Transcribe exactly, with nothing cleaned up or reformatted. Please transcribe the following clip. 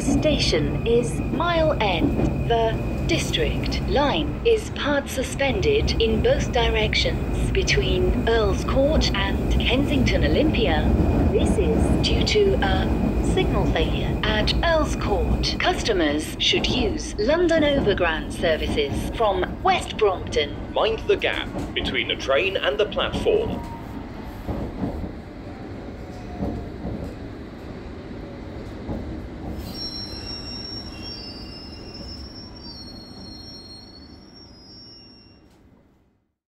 next station is Mile End. The District line is part suspended in both directions between Earl's Court and Kensington Olympia. This is due to a signal failure at Earl's Court. Customers should use London Overground services from West Brompton. Mind the gap between the train and the platform.